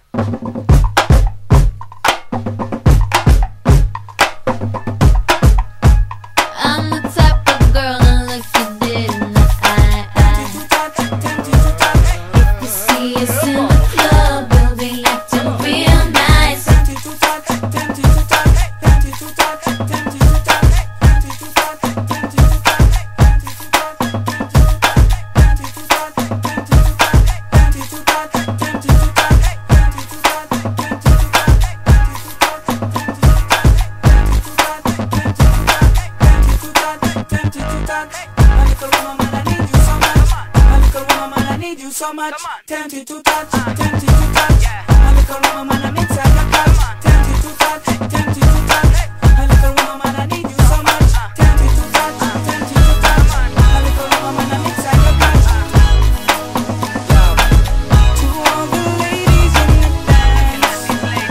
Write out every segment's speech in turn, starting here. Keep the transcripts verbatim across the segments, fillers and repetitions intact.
So much, tempted to touch, tempted to touch. A little woman, man, I'm inside your clutch. Tempted to touch, tempted to touch. A little woman, man, I need you so much. Tempted to touch, tempted to touch. A little woman, man, I'm inside your clutch. To all the ladies in the dance,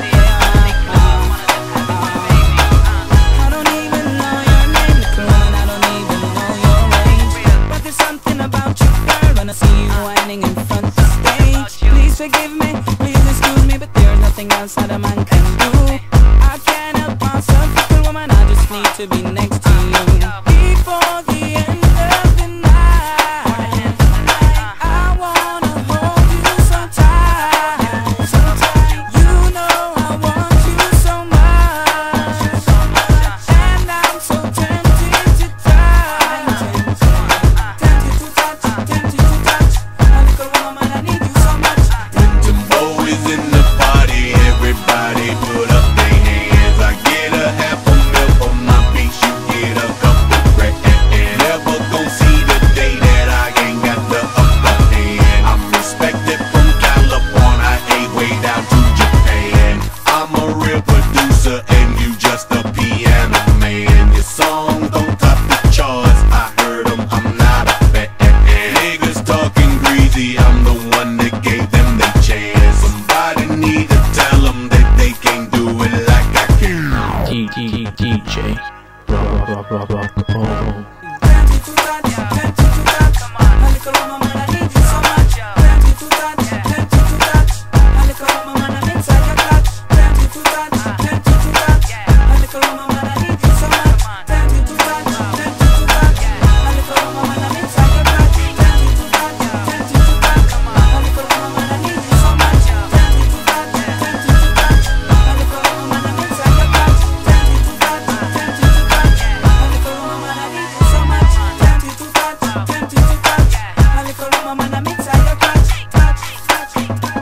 I don't even know your name, little woman, I don't even know your range. But there's something about you, girl, when I see you whining in front of the stage. Please forgive me, please excuse me, but there's nothing else that a man can do. I can't help myself, little woman, I just need to be next to you. Before the end of the night, I wanna hold you so tight, so tight. You know I want you so much, and I'm so tempted to touch, tempted to touch, tempted to touch. A little woman, I need you so much. Them boys in the party, everybody put up their hands. I get a half a mil for my beats, you get a couple grand. Never gon' see the day that I ain't got the upper hand. I'm respected from California, hey, way down to Japan. I'm a real producer and you just a piano man. Your songs don't top the charts, I heard them, I'm not a fan. Niggas talking greasy, I'm the one that gave them their chance. Somebody need to tell them that they can't do it like I can. D D D J rock rock rock rock the pole. Tempted to touch, tempted to touch. A little woman, man, I need you so much. Tempted to touch, tempted to touch. A little woman, man, I'm inside your clutch. Tempted to touch, tempted to touch. A little woman, man, I need you so much. Tempted to touch, tempted to touch. A little woman, man, I'm inside your clutch. Tempted to touch, tempted to touch. A little woman, man, I need you so much. Tempted to touch, tempted to touch. A little woman, man, I'm inside your clutch. Tempted to touch, tempted to touch. A little woman, man, I need you so much. Tempted to touch, tempted to touch. A little woman, man, I'm inside your clutch. Touch, touch, touch.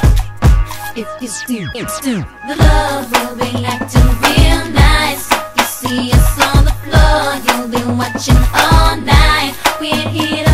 If you still, it's still the love will be acting real nice. If you see us on the floor, you'll be watching all night. We ain't here to